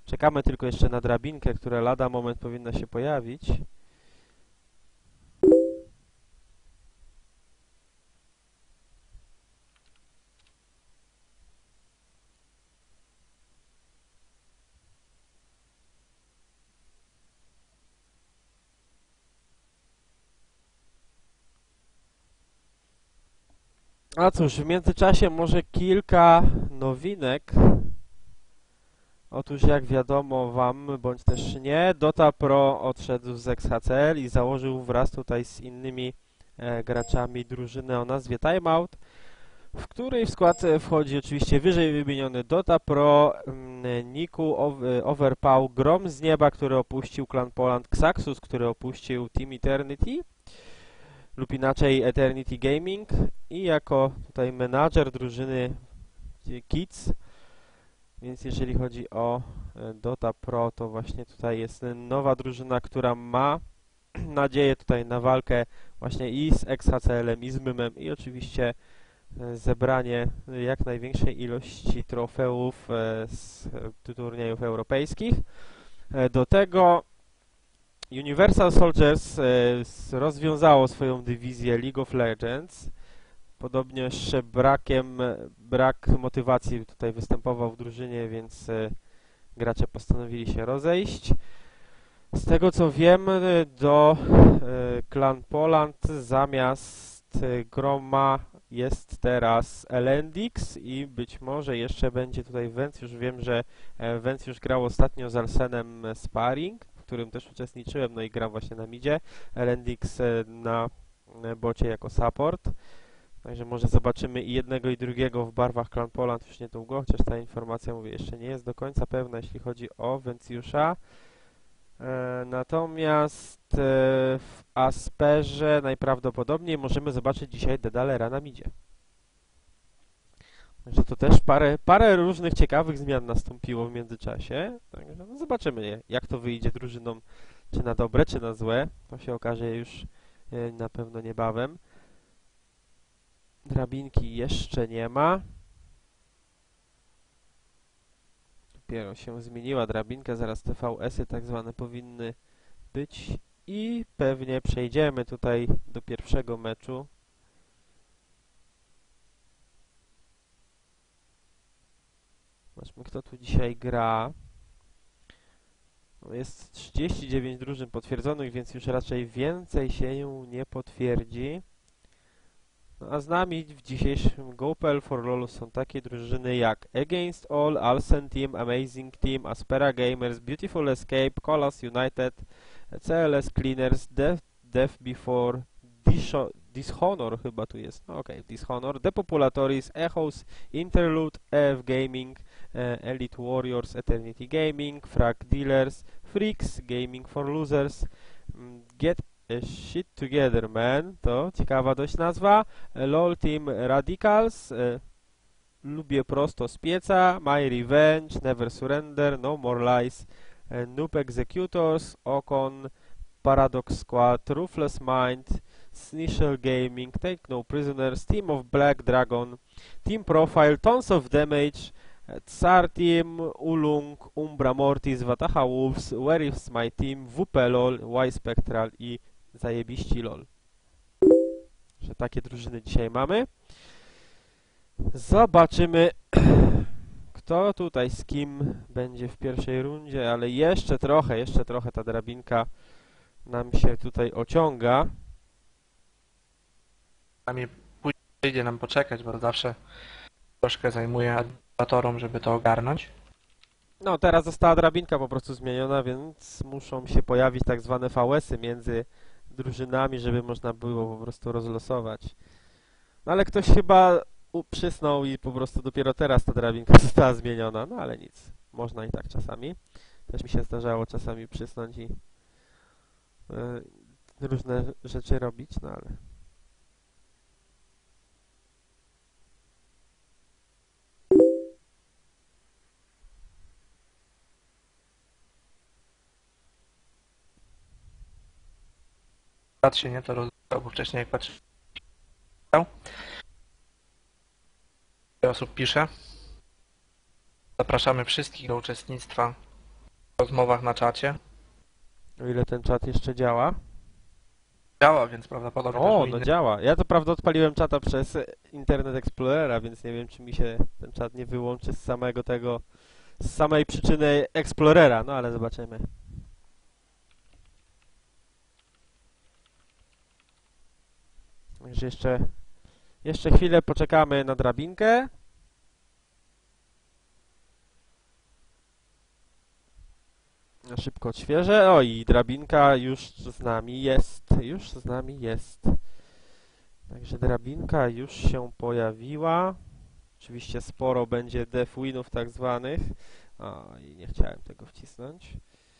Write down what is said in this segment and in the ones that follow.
Czekamy tylko jeszcze na drabinkę, która lada moment powinna się pojawić. A cóż, w międzyczasie może kilka nowinek. Otóż jak wiadomo wam, bądź też nie, Dota Pro odszedł z XHCL i założył wraz tutaj z innymi graczami drużynę o nazwie Timeout, w której w skład wchodzi oczywiście wyżej wymieniony Dota Pro, Niku, Overpow, Grom z nieba, który opuścił Clan Poland, Xaxus, który opuścił Team Eternity lub inaczej Eternity Gaming i jako tutaj menadżer drużyny Kids. Więc jeżeli chodzi o Dota Pro, to właśnie tutaj jest nowa drużyna, która ma nadzieję tutaj na walkę właśnie i z XHCL-em, i z MIM-em, i oczywiście zebranie jak największej ilości trofeów z turniejów europejskich. Do tego Universal Soldiers rozwiązało swoją dywizję League of Legends. Podobnie jeszcze brak motywacji tutaj występował w drużynie, więc gracze postanowili się rozejść. Z tego co wiem, do Clan Poland zamiast Groma jest teraz Elendix i być może jeszcze będzie tutaj Vencjusz. Wiem, że Vencjusz grał ostatnio z Arsenem Sparring, w którym też uczestniczyłem, no i gram właśnie na midzie. Elendix na bocie jako support. Także może zobaczymy i jednego i drugiego w barwach Clan Poland już niedługo, chociaż ta informacja, mówię, jeszcze nie jest do końca pewna, jeśli chodzi o Vencjusza. Natomiast w Asperze najprawdopodobniej możemy zobaczyć dzisiaj Dedalera na midzie. Także to też parę różnych ciekawych zmian nastąpiło w międzyczasie. Także no zobaczymy, jak to wyjdzie drużynom, czy na dobre, czy na złe. To się okaże już na pewno niebawem. Drabinki jeszcze nie ma. Dopiero się zmieniła drabinka, zaraz TVS-y tak zwane powinny być i pewnie przejdziemy tutaj do pierwszego meczu. Zobaczmy, kto tu dzisiaj gra. No jest 39 drużyn potwierdzonych, więc już raczej więcej się nie potwierdzi. No a z nami w dzisiejszym GoPL for LoL są takie drużyny jak Against All, Alsen Team, Amazing Team, Aspera Gamers, Beautiful Escape, Colas United, CLS Cleaners, Death Before, Dishonor chyba tu jest, no okej, Dishonor, Depopulatoris, Echoes, Interlude, EF Gaming, Elite Warriors, Eternity Gaming, Frag Dealers, Freaks, Gaming for Losers, Get Shit Together Man, to ciekawa dość nazwa, LOL Team Radicals, Lubię prosto z pieca, My Revenge, Never Surrender, No More Lies, Noob Executors, Ocon, Paradox Squad, Ruthless Mind, Snishel Gaming, Take No Prisoners, Team of Black Dragon, Team Profile, Tons of Damage, Tsar Team, Ulung, Umbra Mortis, Wataha Wolves, Where is my team, WP LOL, Y Spectral i zajebiści LOL. Że takie drużyny dzisiaj mamy. Zobaczymy, kto tutaj z kim będzie w pierwszej rundzie, ale jeszcze trochę ta drabinka nam się tutaj ociąga. Czasami później przyjdzie nam poczekać, bo zawsze troszkę zajmuje administratorom, żeby to ogarnąć. No, teraz została drabinka po prostu zmieniona, więc muszą się pojawić tak zwane VS-y między drużynami, żeby można było po prostu rozlosować. No ale ktoś chyba przysnął i po prostu dopiero teraz ta drabinka została zmieniona, no ale nic, można i tak czasami. Też mi się zdarzało czasami przysnąć i różne rzeczy robić, no ale... Patrzcie, nie to rozwiązał, bo wcześniej jak patrzyłem, osób pisze. Zapraszamy wszystkich do uczestnictwa rozmowach na czacie. O ile ten czat jeszcze działa. Działa, więc prawdopodobnie też O, u no innych. działa. Ja to prawda odpaliłem czata przez Internet Explorera, więc nie wiem, czy mi się ten czat nie wyłączy z samej przyczyny Explorera, no ale zobaczymy. Także jeszcze chwilę poczekamy na drabinkę. Ja szybko odświeżę. O, i drabinka już z nami jest. Już z nami jest. Także drabinka już się pojawiła. Oczywiście sporo będzie def winów tak zwanych. O, i nie chciałem tego wcisnąć.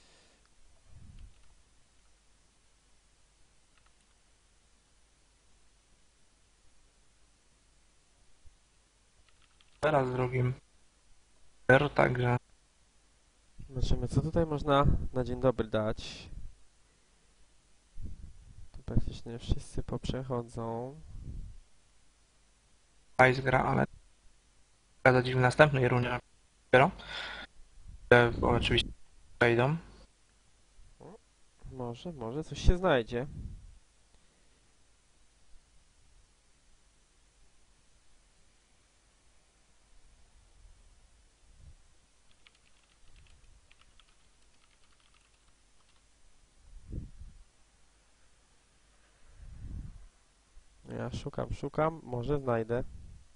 Teraz z drugim. Także Zobaczymy, co tutaj można na dzień dobry dać. Tu praktycznie wszyscy poprzechodzą. Ice gra, ale zgadza w następnej rundzie dopiero. Bo oczywiście przejdą. Może coś się znajdzie. Ja szukam, może znajdę.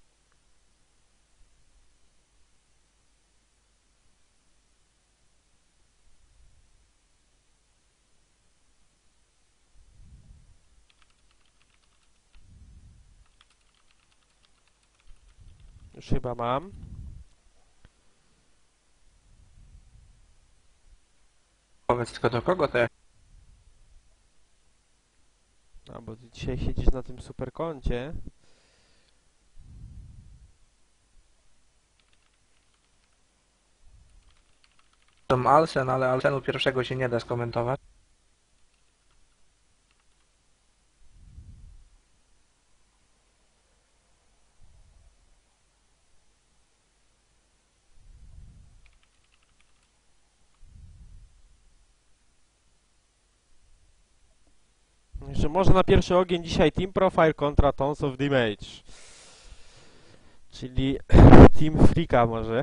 Już chyba mam. Powiedz tylko do kogo to jest. A, bo ty dzisiaj siedzisz na tym super koncie. To Alsen, ale Alsenu pierwszego się nie da skomentować. Że może na pierwszy ogień dzisiaj Team Profile kontra Tons of Damage. Czyli Team Freaka może.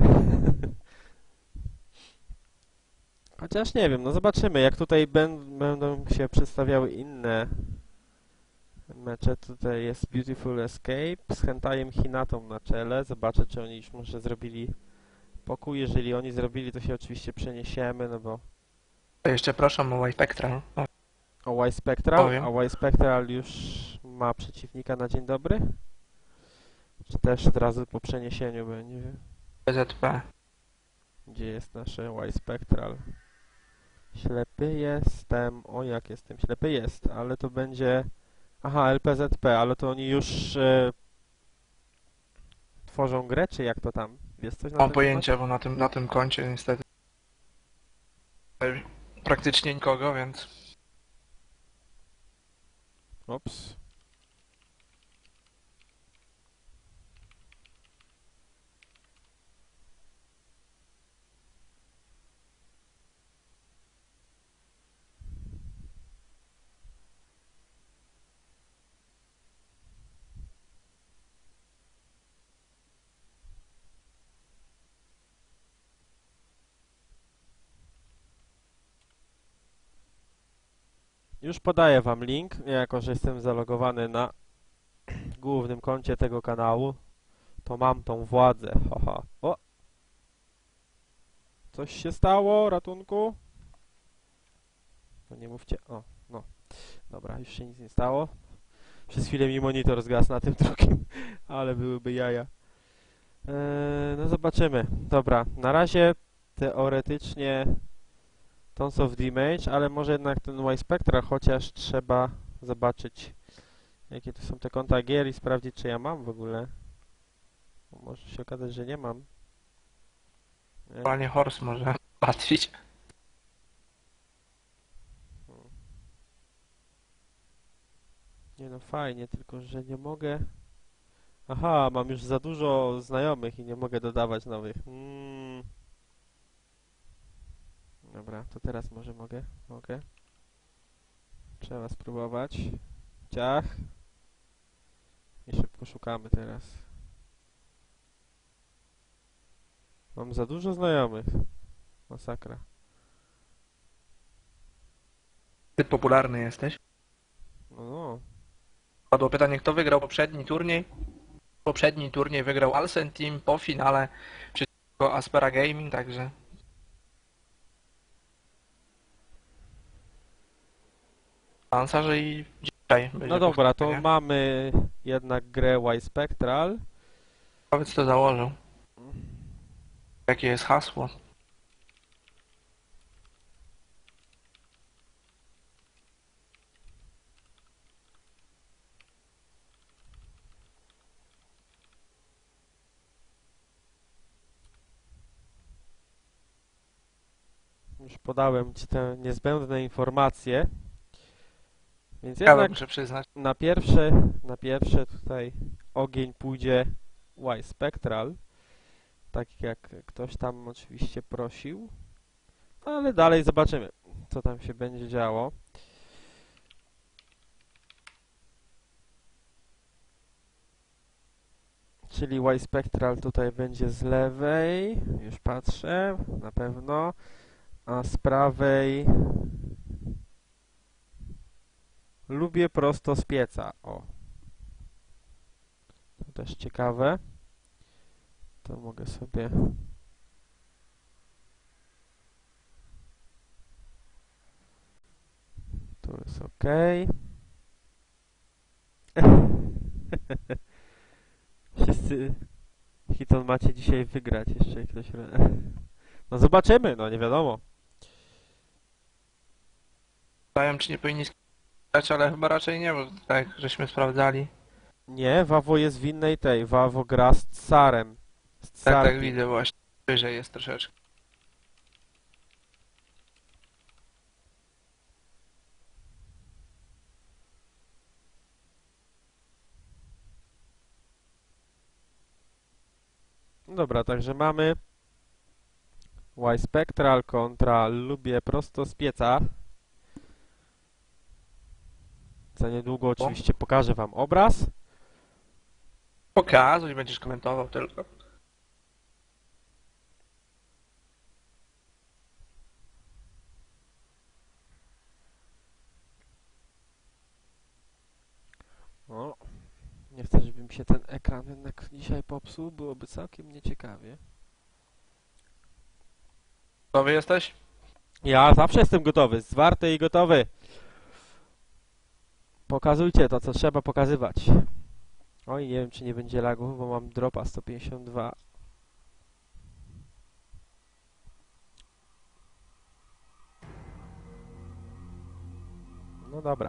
Chociaż nie wiem, no zobaczymy, jak tutaj będą się przedstawiały inne mecze. Tutaj jest Beautiful Escape z Hentajem Hinatą na czele. Zobaczę, czy oni już może zrobili pokój. Jeżeli oni zrobili, to się oczywiście przeniesiemy, no bo To jeszcze proszę o Spectral. o Y-Spectral, Powiem. a Y-Spectral już ma przeciwnika na dzień dobry? Czy też od razu po przeniesieniu będzie? PZP. Gdzie jest nasze Y-Spectral? Ślepy jestem. O, jak jestem ślepy jest, ale to będzie... Aha, LPZP, ale to oni już tworzą grę, czy jak to tam? Wiesz coś na Mam ten pojęcie, bo na tym koncie niestety praktycznie nikogo, więc temat? Ups. Już podaję wam link, jako że jestem zalogowany na głównym koncie tego kanału, to mam tą władzę. Haha. O! Coś się stało, ratunku? No nie mówcie. O, no. Dobra, już się nic nie stało. Przez chwilę mi monitor zgasł na tym drugim, ale byłyby jaja. No zobaczymy. Dobra, na razie teoretycznie Tons of Damage, ale może jednak ten Y-Spectra, chociaż trzeba zobaczyć, jakie to są te konta gier i sprawdzić, czy ja mam w ogóle. Bo może się okazać, że nie mam. Nie? aktualnie Horse może ułatwić. Nie no, fajnie, tylko że nie mogę... Aha, mam już za dużo znajomych i nie mogę dodawać nowych. Dobra, to teraz może mogę. Mogę. Trzeba spróbować. Ciach. I szybko szukamy teraz. Mam za dużo znajomych. Masakra. Zbyt popularny jesteś. No. Padło pytanie, kto wygrał poprzedni turniej. Poprzedni turniej wygrał Alsen Team po finale przeciwko Aspera Gaming, także szansa, że i dzisiaj będzie No dobra, to powtórzenie. mamy jednak grę Y-Spectral. Powiedz, kto założył. Jakie jest hasło? Już podałem Ci te niezbędne informacje. Więc Ja jednak muszę przyznać. na pierwsze tutaj ogień pójdzie Y-Spectral. Tak jak ktoś tam oczywiście prosił. Ale dalej zobaczymy, co tam się będzie działo. Czyli Y-Spectral tutaj będzie z lewej. Już patrzę, na pewno. A z prawej lubię prosto z pieca. O. To też ciekawe. To mogę sobie... Tu jest OK. Wszyscy Hiton macie dzisiaj wygrać. Jeszcze ktoś... No zobaczymy, no nie wiadomo. Zdają, czy nie powinni skakać, ale chyba raczej nie, bo tak żeśmy sprawdzali. Nie, Wawo jest w innej tej. Wawo gra z Tsarem. Z Tak, tak Tsarkiem. widzę właśnie. Wyżej jest troszeczkę. Dobra, także mamy Y-Spectral kontra lubię prosto z pieca. Za niedługo oczywiście pokażę Wam obraz. Pokazuj, będziesz komentował tylko. O, nie chcę, żeby mi się ten ekran jednak dzisiaj popsuł. Byłoby całkiem nieciekawie. Gotowy jesteś? Ja zawsze jestem gotowy. Zwarty i gotowy. Pokazujcie to, co trzeba pokazywać. Oj, nie wiem, czy nie będzie lagów, bo mam dropa 152. No dobra.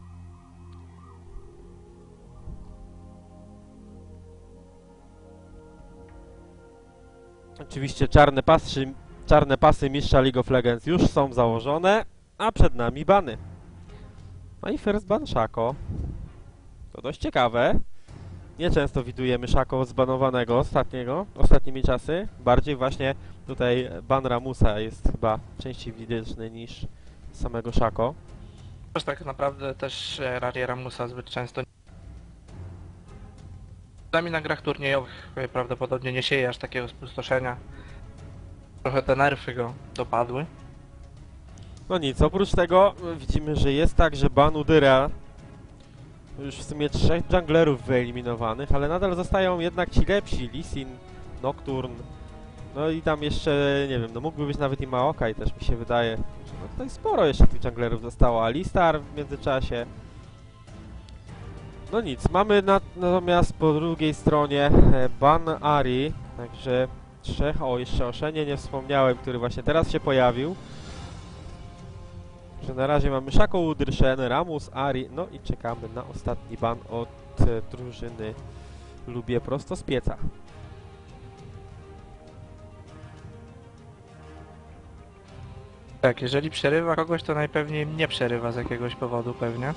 Oczywiście czarne pasy mistrza League of Legends już są założone, a przed nami bany. No i first ban Shaco. To dość ciekawe. Nieczęsto widujemy Shaco zbanowanego ostatnimi czasy. Bardziej właśnie tutaj ban Ramusa jest chyba częściej widoczny niż samego Shaco. Też tak naprawdę też raczej Ramusa zbyt często nie. Przynajmniej na grach turniejowych prawdopodobnie nie sieje aż takiego spustoszenia. Trochę te nerfy go dopadły. No nic, oprócz tego widzimy, że jest tak, że ban Udyra już w sumie 3 junglerów wyeliminowanych, ale nadal zostają jednak ci lepsi. Lee Sin, Nocturne, no i tam jeszcze, nie wiem, no mógłby być nawet i Maokai też mi się wydaje. No tutaj sporo jeszcze tych junglerów zostało, Alistar w międzyczasie. No nic, mamy natomiast po drugiej stronie ban Ari, także jeszcze o Shenie nie wspomniałem, który właśnie teraz się pojawił. Że na razie mamy Shaco, Udyr, Shen, Ramus, Ari, no i czekamy na ostatni ban od drużyny Lubię prosto z pieca. Tak, jeżeli przerywa kogoś, to najpewniej nie przerywa z jakiegoś powodu pewnie.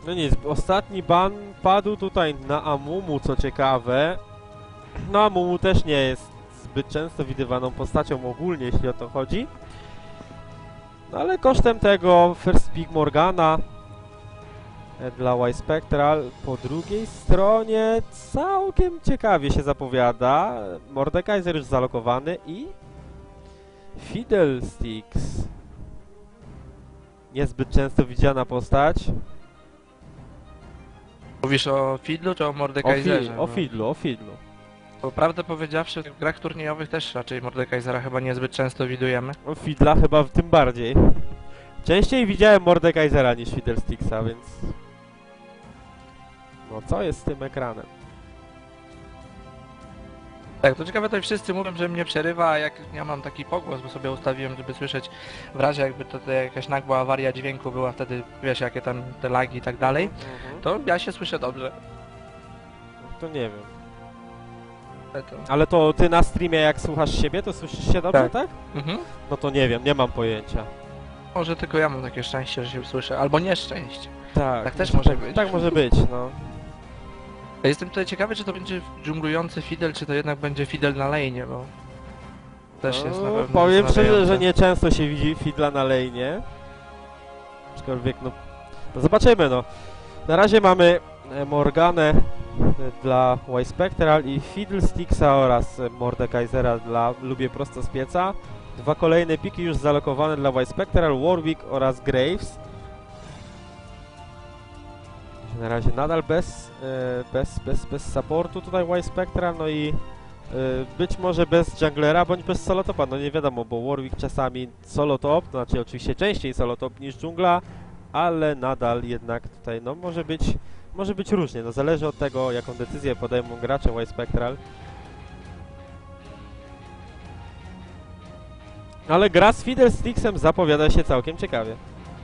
No nic, ostatni ban padł tutaj na Amumu, co ciekawe. No Amumu też nie jest zbyt często widywaną postacią ogólnie, jeśli o to chodzi. No ale kosztem tego First Pick Morgana dla Y-Spectral. Po drugiej stronie całkiem ciekawie się zapowiada. Mordekaiser już zalokowany i Fiddlesticks. Niezbyt często widziana postać. Mówisz o Fiddlu czy o Mordekaiserze? O Fiddlu, o Fiddlu. Bo prawdę powiedziawszy, w grach turniejowych też raczej Mordekaisera chyba niezbyt często widujemy. O Fiddla chyba tym bardziej. Częściej widziałem Mordekaisera niż Fiddlesticksa, więc... No co jest z tym ekranem? Tak, to ciekawe, tutaj wszyscy mówią, że mnie przerywa, a jak ja mam taki pogłos, bo sobie ustawiłem, żeby słyszeć w razie jakby to jakaś nagła awaria dźwięku była, wtedy wiesz jakie tam te lagi i tak dalej, to ja się słyszę dobrze. To nie wiem. To... Ale to ty na streamie jak słuchasz siebie, to słyszysz się dobrze, tak? Mhm. No to nie wiem, nie mam pojęcia. Może tylko ja mam takie szczęście, że się słyszę, albo nieszczęście. Tak. Tak też może być. Tak może być, no. Ja jestem tutaj ciekawy, czy to będzie dżunglujący Fiddle, czy to jednak będzie Fiddle na lane'ie, bo... Też jest na pewno powiem szczerze, zastanawiające. że nie często się widzi Fiddla na lane'ie. Aczkolwiek, no zobaczymy, no. Na razie mamy Morganę dla Y-Spectral i Fiddlesticksa oraz Mordekaisera dla Lubię Prosto z Pieca. Dwa kolejne piki już zalokowane dla Y-Spectral, Warwick oraz Graves. Na razie nadal bez supportu tutaj Y-Spectral, no i być może bez junglera, bądź bez solotopa, no nie wiadomo, bo Warwick czasami solotop, to znaczy oczywiście częściej solotop niż dżungla, ale nadal jednak tutaj, no może być różnie, no zależy od tego, jaką decyzję podejmą gracze Y-Spectral. Ale gra z Fiddlesticksem zapowiada się całkiem ciekawie.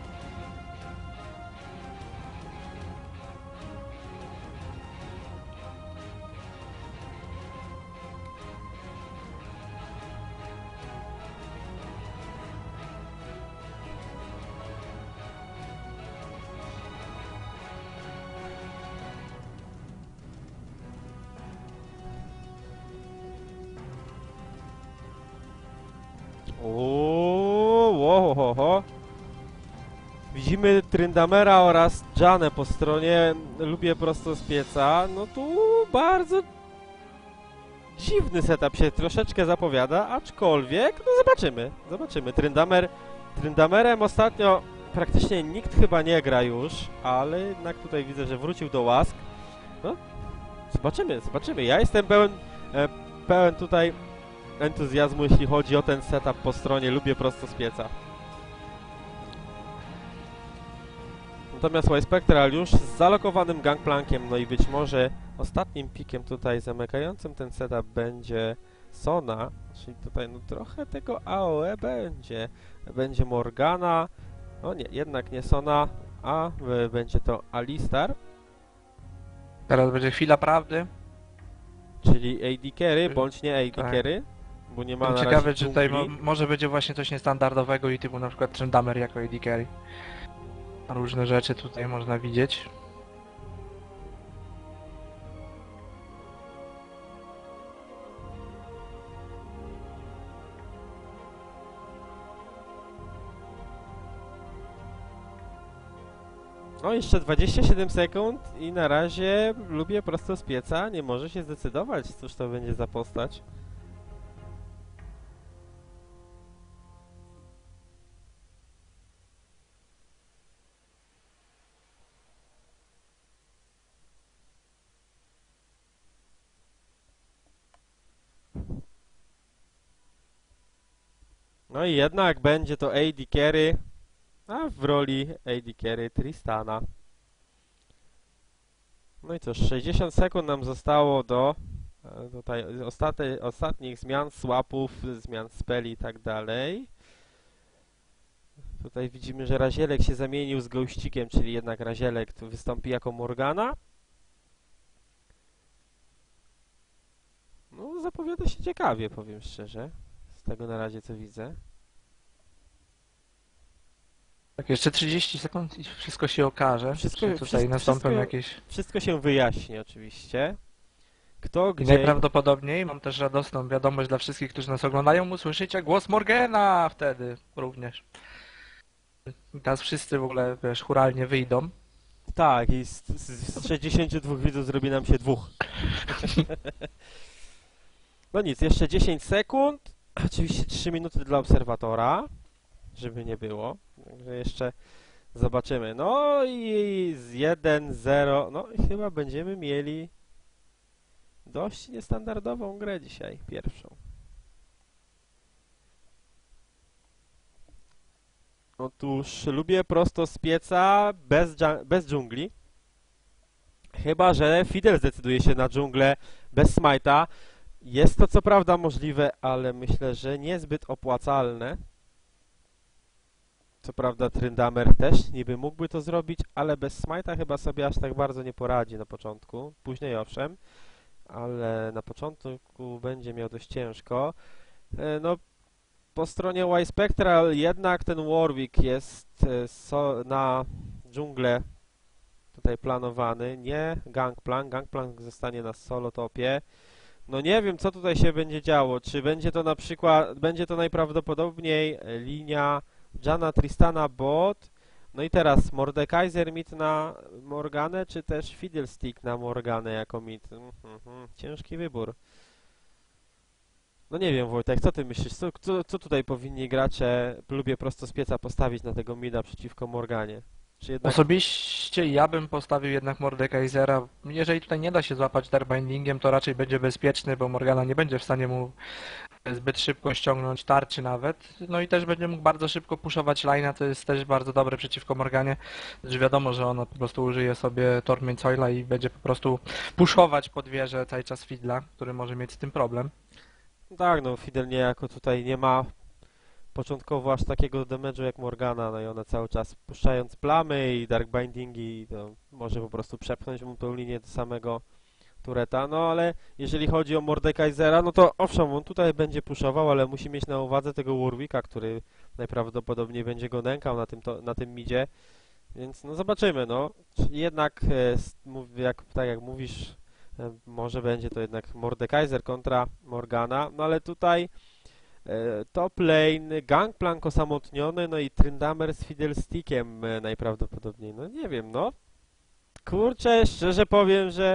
Ho. Widzimy Tryndamera oraz Janę po stronie Lubię Prosto z Pieca. No tu bardzo dziwny setup się troszeczkę zapowiada, aczkolwiek, no zobaczymy. Tryndamerem ostatnio praktycznie nikt chyba nie gra już, ale jednak tutaj widzę, że wrócił do łask. No, zobaczymy. Ja jestem pełen tutaj entuzjazmu, jeśli chodzi o ten setup po stronie Lubię Prosto z Pieca. Natomiast Y-Spectral już z zalokowanym Gangplankiem, no i być może ostatnim pikiem tutaj zamykającym ten setup będzie Sona, czyli tutaj no trochę tego AOE będzie Morgana, no nie, jednak nie Sona, a będzie to Alistar. Teraz będzie chwila prawdy. Czyli AD Carry, bądź nie AD Tak. Carry, bo nie ma na razie Ciekawe, czy tutaj dżungli. może będzie właśnie coś niestandardowego i typu na przykład Tryndamer jako AD Carry. Różne rzeczy tutaj można widzieć. No jeszcze 27 sekund i na razie Lubię Prosto z Pieca nie może się zdecydować, cóż to będzie za postać. No i jednak będzie to AD Carry, a w roli AD Carry Tristana. No i cóż, 60 sekund nam zostało do tutaj ostatnich zmian, swapów, zmian speli i tak dalej. Tutaj widzimy, że Razielek się zamienił z Ghościkiem, czyli jednak Razielek tu wystąpi jako Morgana. No, zapowiada się ciekawie, powiem szczerze, z tego na razie co widzę. Tak, jeszcze 30 sekund i wszystko się okaże. Wszystko, Czy tutaj nastąpią wszystko, jakieś... wszystko się wyjaśni oczywiście. Kto, I gdzie... najprawdopodobniej mam też radosną wiadomość dla wszystkich, którzy nas oglądają, usłyszycie głos Morgana wtedy również. I teraz wszyscy w ogóle, wiesz, churalnie wyjdą. Tak, i z 62 widzów zrobi nam się dwóch. No nic, jeszcze 10 sekund. Oczywiście 3 minuty dla obserwatora, żeby nie było. Także jeszcze zobaczymy. No i z 1-0. No i chyba będziemy mieli dość niestandardową grę dzisiaj, pierwszą. Otóż lubię prosto z pieca, bez dżungli. Chyba że Fidel zdecyduje się na dżunglę bez smite'a. Jest to co prawda możliwe, ale myślę, że niezbyt opłacalne. Co prawda Tryndamer też niby mógłby to zrobić, ale bez smite'a chyba sobie aż tak bardzo nie poradzi na początku. Później owszem, ale na początku będzie miał dość ciężko. No, po stronie Y-Spectral jednak ten Warwick jest na dżunglę tutaj planowany, nie Gangplank. Gangplank zostanie na solo topie. No nie wiem, co tutaj się będzie działo. Czy będzie to na przykład, będzie to najprawdopodobniej linia Jana Tristana bot. No i teraz Mordekaiser mid na Morganę, czy też Fiddlestick na Morganę jako mid? Ciężki wybór. No nie wiem, Wojtek, co ty myślisz? Co tutaj powinni gracze, lubię prosto z pieca, postawić na tego mida przeciwko Morganie? Czy jednak... Osobiście ja bym postawił jednak Mordekaisera. Jeżeli tutaj nie da się złapać Darbindingiem, to raczej będzie bezpieczny, bo Morgana nie będzie w stanie mu zbyt szybko ściągnąć tarczy nawet. No i też będzie mógł bardzo szybko puszować line'a, to jest też bardzo dobre przeciwko Morganie. Gdyż wiadomo, że ona po prostu użyje sobie Torment Soila i będzie po prostu puszować pod wieżę cały czas Fiddla, który może mieć z tym problem. Tak, no Fidel niejako tutaj nie ma początkowo aż takiego damage'u jak Morgana, no i ona cały czas puszczając plamy i Darkbindingi, no, może po prostu przepchnąć mu tą linię do samego tureta, no ale jeżeli chodzi o Mordekaisera, no to owszem, on tutaj będzie puszował, ale musi mieć na uwadze tego Warwicka, który najprawdopodobniej będzie go nękał na tym midzie, więc no zobaczymy, no. Jednak, tak jak mówisz, może będzie to jednak Mordekaiser kontra Morgana, no ale tutaj top lane, Gangplank osamotniony, no i Tryndamer z Fiddlestickiem najprawdopodobniej. No nie wiem, no. Kurczę, szczerze powiem, że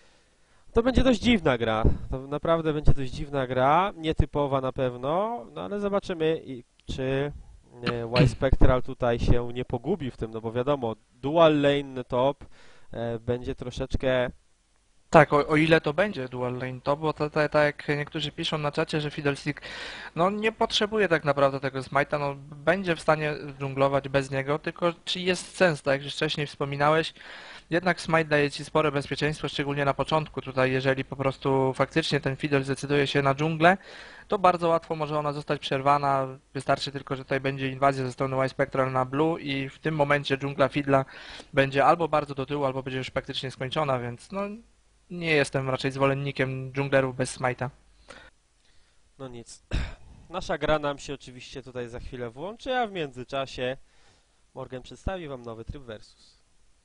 to będzie dość dziwna gra. To naprawdę będzie dość dziwna gra, nietypowa na pewno, no ale zobaczymy, czy Y-Spectral tutaj się nie pogubi w tym, no bo wiadomo, dual lane top będzie troszeczkę... Tak, o ile to będzie dual lane top, bo tak jak niektórzy piszą na czacie, że Fiddlestick no nie potrzebuje tak naprawdę tego smite'a, no będzie w stanie dżunglować bez niego, tylko czy jest sens, tak jak już wcześniej wspominałeś, jednak smite daje ci spore bezpieczeństwo, szczególnie na początku, tutaj jeżeli po prostu faktycznie ten Fiddle zdecyduje się na dżunglę, to bardzo łatwo może ona zostać przerwana, wystarczy tylko, że tutaj będzie inwazja ze strony Y-Spectral na blue i w tym momencie dżungla Fiddla będzie albo bardzo do tyłu, albo będzie już praktycznie skończona, więc no nie jestem raczej zwolennikiem dżunglerów bez smite'a. No nic. Nasza gra nam się oczywiście tutaj za chwilę włączy, a w międzyczasie Morgan przedstawi wam nowy tryb versus.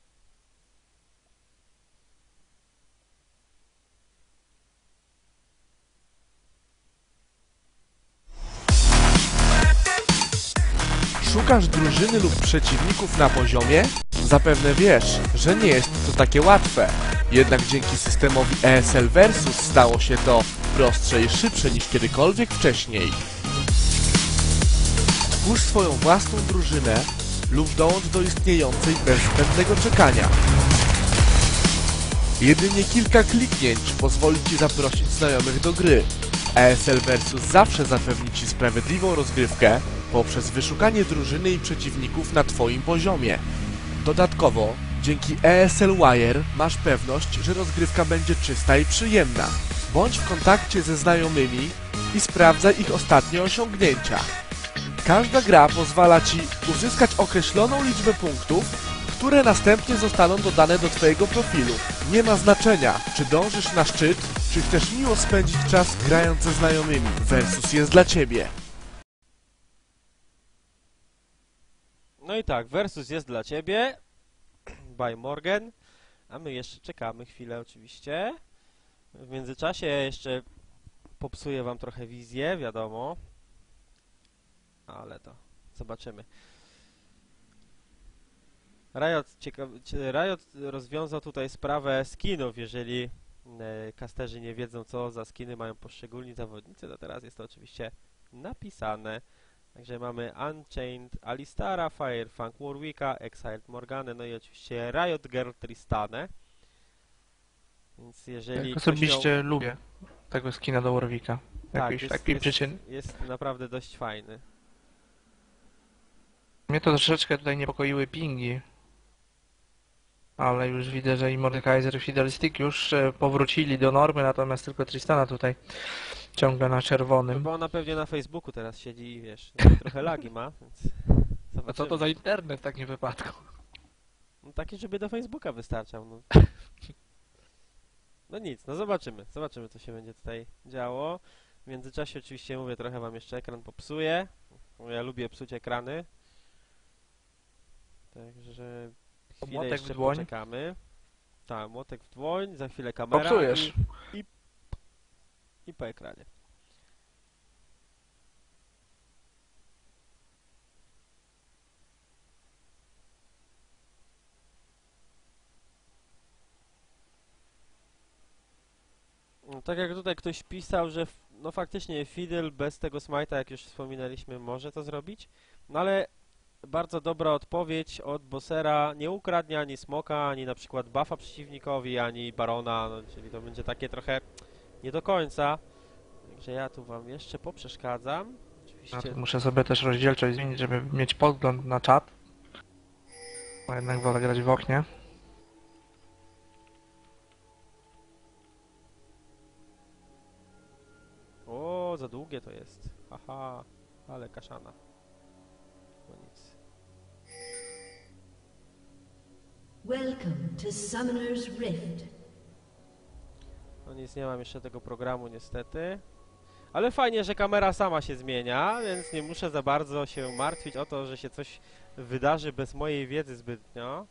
Szukasz drużyny lub przeciwników na poziomie? Zapewne wiesz, że nie jest to takie łatwe. Jednak dzięki systemowi ESL Versus stało się to prostsze i szybsze niż kiedykolwiek wcześniej. Twórz swoją własną drużynę lub dołącz do istniejącej bez zbędnego czekania. Jedynie kilka kliknięć pozwoli Ci zaprosić znajomych do gry. ESL Versus zawsze zapewni Ci sprawiedliwą rozgrywkę poprzez wyszukanie drużyny i przeciwników na Twoim poziomie. Dodatkowo, dzięki ESL Wire masz pewność, że rozgrywka będzie czysta i przyjemna. Bądź w kontakcie ze znajomymi i sprawdzaj ich ostatnie osiągnięcia. Każda gra pozwala Ci uzyskać określoną liczbę punktów, które następnie zostaną dodane do Twojego profilu. Nie ma znaczenia, czy dążysz na szczyt, czy chcesz miło spędzić czas grając ze znajomymi. Versus jest dla Ciebie. No i tak, Versus jest dla ciebie. By Morgan. A my jeszcze czekamy chwilę oczywiście. W międzyczasie jeszcze popsuję wam trochę wizję, wiadomo. Ale to zobaczymy. Riot rozwiązał tutaj sprawę skinów, jeżeli casterzy nie wiedzą, co za skiny mają poszczególni zawodnicy, to teraz jest to oczywiście napisane. Także mamy Unchained Alistara, Firefang Warwicka, Exiled Morganę, no i oczywiście Riot Girl Tristanę. Więc jeżeli Tak, ktoś osobiście lubię tego skina do Warwicka. Tak, Jakiejś takiej przyczyn. jest naprawdę dość fajny. Mnie to troszeczkę tutaj niepokoiły pingi. Ale już widzę, że i Mordekaiser i Fiddlestick już powrócili do normy, natomiast tylko Tristana tutaj ciągle na No czerwonym. bo ona pewnie na Facebooku teraz siedzi i wiesz, trochę lagi ma, więc A co zobaczymy. to za internet w takim wypadku? No taki, żeby do Facebooka wystarczał, no. No nic, no zobaczymy. Zobaczymy, co się będzie tutaj działo. W międzyczasie oczywiście mówię, trochę wam jeszcze ekran popsuję. Bo ja lubię psuć ekrany. Także chwilę Młotek w jeszcze dłoń. poczekamy. Tak, młotek w dłoń, za chwilę kamera Popsujesz. i po ekranie. No, tak jak tutaj ktoś pisał, że no faktycznie Fiddle bez tego smite'a, jak już wspominaliśmy, może to zrobić. No ale bardzo dobra odpowiedź od bossera, nie ukradnie ani smoka, ani na przykład buffa przeciwnikowi, ani barona, no, czyli to będzie takie trochę nie do końca. Także ja tu wam jeszcze poprzeszkadzam. Ja Oczywiście tu muszę sobie też rozdzielczość zmienić, żeby mieć podgląd na czat. Bo jednak wolę grać w oknie. O, za długie to jest. Haha, ale kaszana. No nic. Welcome to Summoner's Rift. No nic, nie mam jeszcze tego programu niestety. Ale fajnie, że kamera sama się zmienia, więc nie muszę za bardzo się martwić o to, że się coś wydarzy bez mojej wiedzy zbytnio.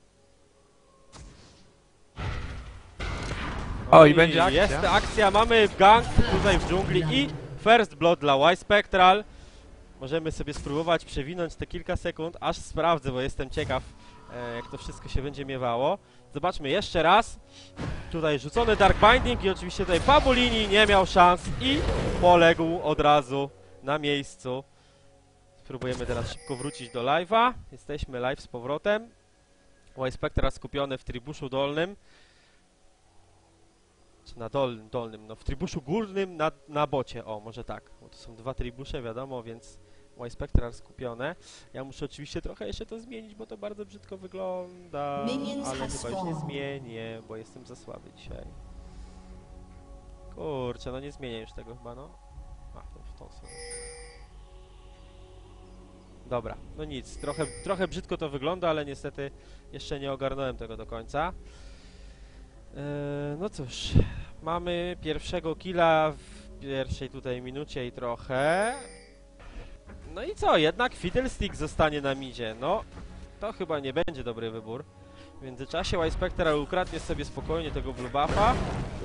O, i będzie akcja. Jest akcja, mamy gang tutaj w dżungli i first blood dla Y-Spectral. Możemy sobie spróbować przewinąć te kilka sekund, aż sprawdzę, bo jestem ciekaw, jak to wszystko się będzie miewało. Zobaczmy jeszcze raz. Tutaj rzucony Dark Binding i oczywiście tutaj Pabolini nie miał szans i poległ od razu na miejscu. Spróbujemy teraz szybko wrócić do live'a. Jesteśmy live z powrotem. Y-Spectral skupiony w tribuszu dolnym. Czy na dolnym, no w tribuszu górnym na bocie, o może tak, bo to są dwa tribusze, wiadomo, więc Y-Spectral skupione. Ja muszę oczywiście trochę jeszcze to zmienić, bo to bardzo brzydko wygląda, Minions ale has chyba już nie fallen. zmienię, bo jestem za słaby dzisiaj. Kurczę, no nie zmienię już tego chyba, no. A, to w tą stronę. Dobra, no nic, trochę brzydko to wygląda, ale niestety jeszcze nie ogarnąłem tego do końca. No cóż, mamy pierwszego killa w pierwszej tutaj minucie i trochę. No i co, jednak Fiddlestick zostanie na midzie. No, to chyba nie będzie dobry wybór. W międzyczasie Y-Spectral ukradnie sobie spokojnie tego blue buffa.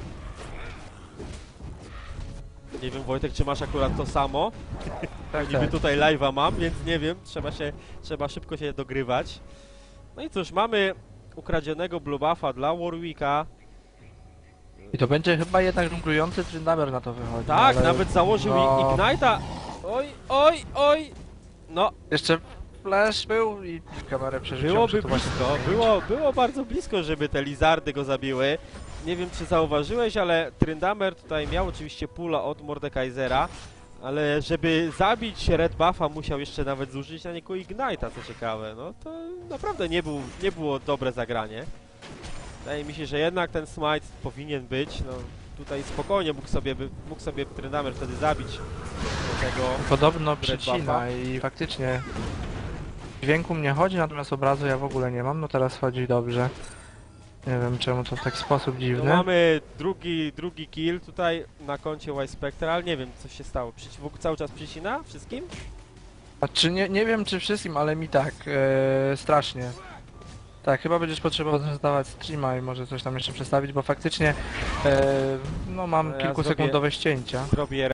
Nie wiem, Wojtek, czy masz akurat to samo? Tak, Niby tutaj live'a mam, więc nie wiem, trzeba szybko się dogrywać. No i cóż, mamy ukradzionego blue buffa dla Warwicka. I to będzie chyba jednak żonglujący Tryndamere na to wychodzi. Tak, ale nawet założył no. Ignite'a. Oj. No, Jeszcze flash był i kamerę przerzucił. byłoby blisko, było bardzo blisko, żeby te lizardy go zabiły. Nie wiem, czy zauważyłeś, ale Tryndamere tutaj miał oczywiście pula od Mordekaisera, ale żeby zabić Red Buffa musiał jeszcze nawet zużyć na niego Ignite'a, co ciekawe. No to naprawdę nie było dobre zagranie. Wydaje mi się, że jednak ten smite powinien być, no tutaj spokojnie mógł sobie Tryndamere wtedy zabić tego. Podobno Red przycina Buffa. i faktycznie dźwięku mnie chodzi, natomiast obrazu ja w ogóle nie mam. No teraz chodzi dobrze. Nie wiem czemu to w taki sposób No dziwny. mamy drugi kill tutaj na koncie Y-Spectral. Nie wiem, co się stało. Cały czas przycina wszystkim? Znaczy nie wiem czy wszystkim, ale mi tak, strasznie. Tak, chyba będziesz potrzebował zdawać streama i może coś tam jeszcze przestawić, bo faktycznie no mam Ja kilkusekundowe ścięcia. Zrobię